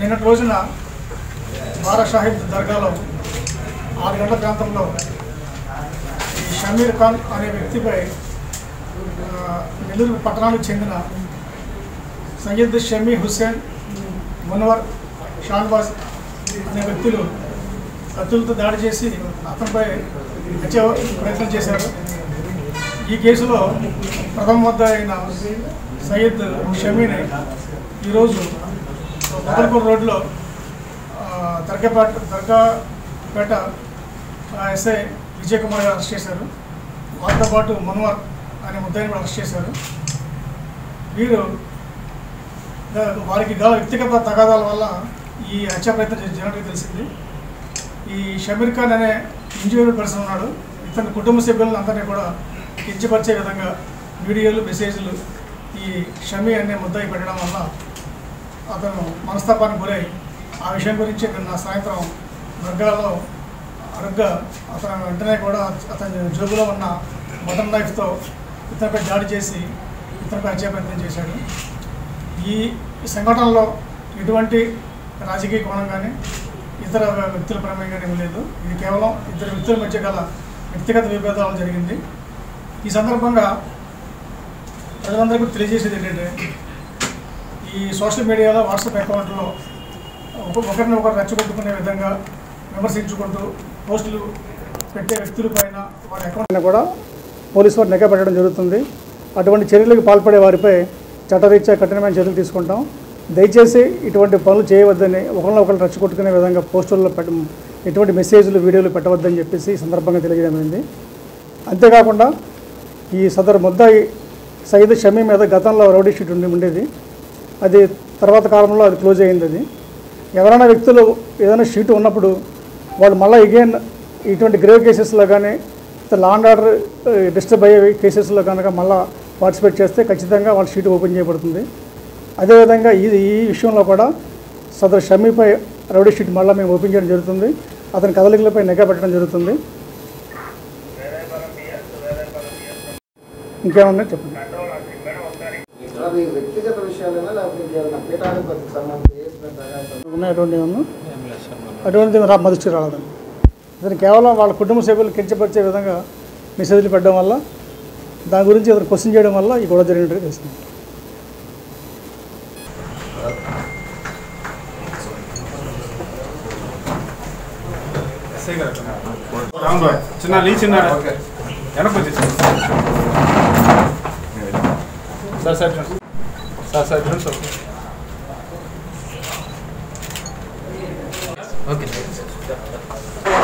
నిన్నటి రోజున బారా షాహిద్ దర్గాలో 6 గంటల ప్రాంతంలో ఈ షమీర్ ఖాన్ అనే వ్యక్తిపై నెల్లూరు పట్టణానికి చెందిన సయ్యద్ షమీ హుస్సేన్, మున్వర్, షాన్వాజ్ అనే వ్యక్తులు కత్తులతో దాడి చేసి అతనిపై హత్య ప్రయత్నం చేశారు. ఈ కేసులో ప్రథమ ముద్దాయి అయిన సయ్యద్ షమీని ఈరోజు మొదల్పూర్ రోడ్లో దర్గాపేట ఎస్ఐ విజయ్ కుమార్ గారు అరెస్ట్ చేశారు. వారితో పాటు మున్వర్ అనే ముద్దాయిని కూడా అరెస్ట్ చేశారు. వీరు వారికి వ్యక్తిగత తగాదాల వల్ల ఈ హత్య ప్రయత్నం జరిగినట్టు తెలిసింది. ఈ షమీర్ ఖాన్ అనే ఇంజూర్డ్ పర్సన్ ఉన్నాడు. ఇతని కుటుంబ సభ్యులను అందరినీ కూడా కించపరిచే విధంగా వీడియోలు, మెసేజ్లు ఈ షమీ అనే ముద్దాయి పెట్టడం వల్ల అతను మనస్తాపానికి గురై ఆ విషయం గురించి నిన్న సాయంత్రం దర్గాలో అడగ్గా అతను వెంటనే కూడా అతని జోబులో ఉన్న బటన్ నైఫ్తో ఇతనిపై దాడి చేసి ఇతనిపై హత్య ప్రయత్నం చేశాడు. ఈ సంఘటనలో ఎటువంటి రాజకీయ కోణం కానీ ఇతర వ్యక్తుల ప్రమేయం కానీ లేదు. ఇది కేవలం ఇద్దరు వ్యక్తుల మధ్య గల వ్యక్తిగత విభేదాలు జరిగింది. ఈ సందర్భంగా ప్రజలందరికీ తెలియజేసేది ఏంటంటే, ఈ సోషల్ మీడియాలో వాట్సాప్ అకౌంట్లో ఒకరిని ఒకరు రెచ్చగొట్టుకునే విధంగా విమర్శించుకుంటూ పోస్టులు పెట్టే వ్యక్తుల పైన వారి అకౌంట్ కూడా పోలీసు వారు నిఘా పెట్టడం జరుగుతుంది. అటువంటి చర్యలకు పాల్పడే వారిపై చట్టరీత్యా కఠినమైన చర్యలు తీసుకుంటాం. దయచేసి ఇటువంటి పనులు చేయవద్దని, ఒకరినొకరు రెచ్చగొట్టుకునే విధంగా పోస్టుల్లో ఎటువంటి మెసేజ్లు, వీడియోలు పెట్టవద్దని చెప్పేసి ఈ సందర్భంగా తెలియజేయమైంది. అంతేకాకుండా ఈ సదరు ముద్దాయి సయ్యద్ షమీ మీద గతంలో రౌడీ షీట్ ఉండేది. అది తర్వాత కాలంలో అది క్లోజ్ అయింది. అది ఎవరైనా వ్యక్తులు ఏదైనా షీటు ఉన్నప్పుడు వాళ్ళు మళ్ళీ అగైన్ ఇటువంటి గ్రేవ్ కేసెస్లో కానీ లా అండ్ ఆర్డర్ డిస్టర్బ్ అయ్యే కేసెస్లో కనుక మళ్ళీ పార్టిసిపేట్ చేస్తే ఖచ్చితంగా వాళ్ళ షీటు ఓపెన్ చేయబడుతుంది. అదేవిధంగా ఈ విషయంలో కూడా సదరు షమీపై రౌడీ షీట్ మళ్ళీ మేము ఓపెన్ చేయడం జరుగుతుంది. అతని కదలికలపై నిఘా పెట్టడం జరుగుతుంది. ఇంకేమన్నా చెప్పండి. అటువంటిది మా దృష్టికి రావడం అతను కేవలం వాళ్ళ కుటుంబ సభ్యులు కించపరిచే విధంగా మెసేజ్లు పెట్టడం వల్ల, దాని గురించి అతను క్వశ్చన్ చేయడం వల్ల ఈ గొడవ జరిగినట్టు తెలుస్తుంది. ఓకే.